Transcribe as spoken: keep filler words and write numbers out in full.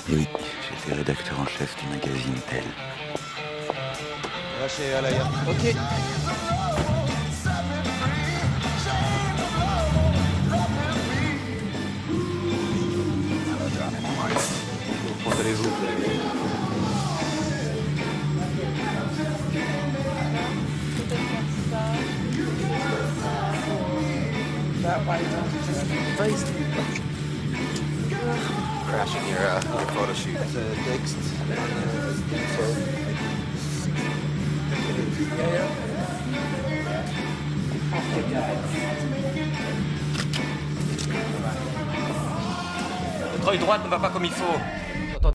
Et oui, j'étais rédacteur en chef du magazine Elle. Lâchez Alaya. Ok. Comment allez-vous? Crashing your, uh, your photo shoot. Uh, text. Votre œil droite ne va pas comme il faut.